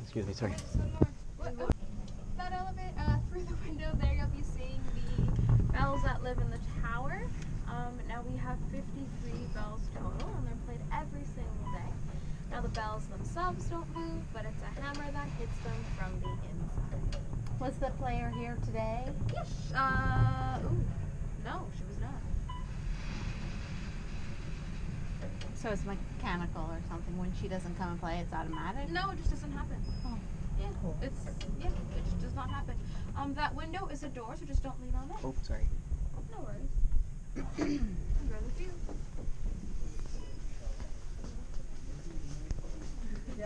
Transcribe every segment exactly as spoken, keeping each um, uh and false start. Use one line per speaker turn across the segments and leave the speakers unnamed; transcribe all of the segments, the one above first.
excuse me, sorry.
That elevator, uh, through the window there, you'll be seeing the bells that live in the tower. Um, now we have fifty-three bells total, and they're played every single day. Now the bells themselves don't move, but it's a hammer that hits them from the inside.
Was the player here today?
Yes. Uh, ooh, no, she was not.
So it's mechanical or something. When she doesn't come and play, it's automatic?
No, it just doesn't happen.
Oh.
Yeah, it's, yeah, it just does not happen. Um, that window is a door, so just don't lean on it.
Oh, sorry.
No worries. Enjoy the view. Yeah.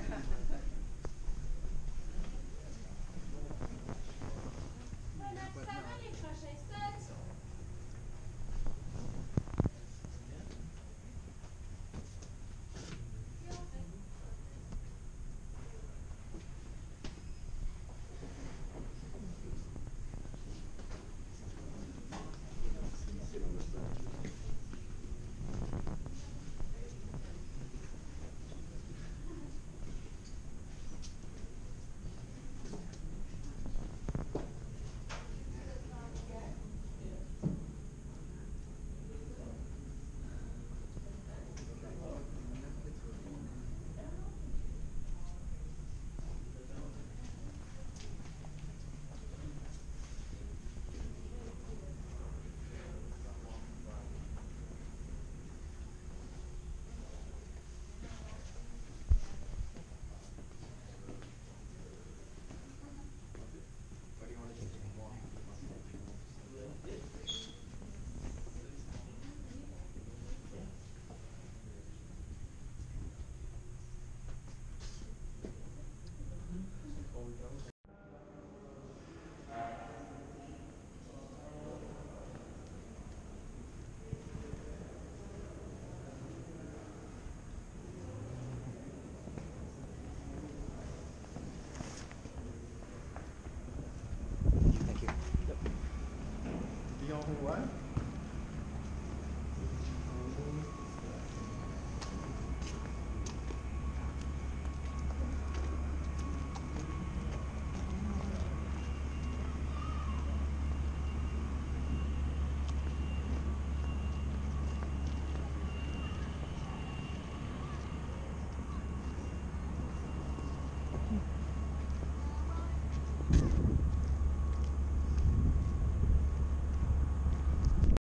Thank you. Yep.
The old what?